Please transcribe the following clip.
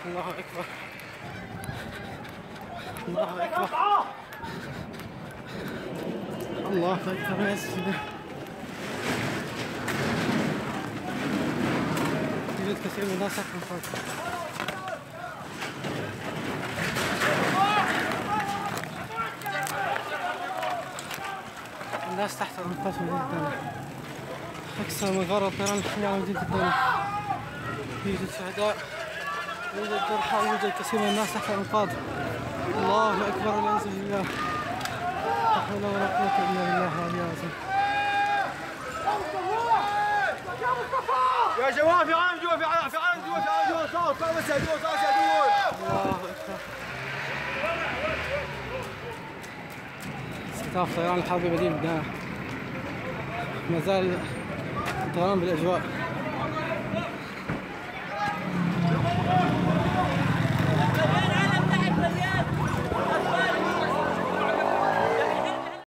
الله أكبر الله أكبر الله أكبر يا سيدي. يوجد كثير من الناس تحت الأنقاض. الناس تحت الأنقاض في مدينة الدولة. أكثر من غارة الطيران الحية على مدينة الدولة. يوجد شهداء، يوجد جرحى، يوجد كثير من الناس تحت الأنقاض. الله أكبر والعياذ بالله. لا حول ولا قوة إلا بالله العلي العظيم. يا جماعة في عالم جوا، في عالم جوا، في عالم جوا، صوت بس هدول، صوت هدول. الله أكبر. استهداف طيران الحرب بمدينة الدولة. ما زال الطيران بالأجواء.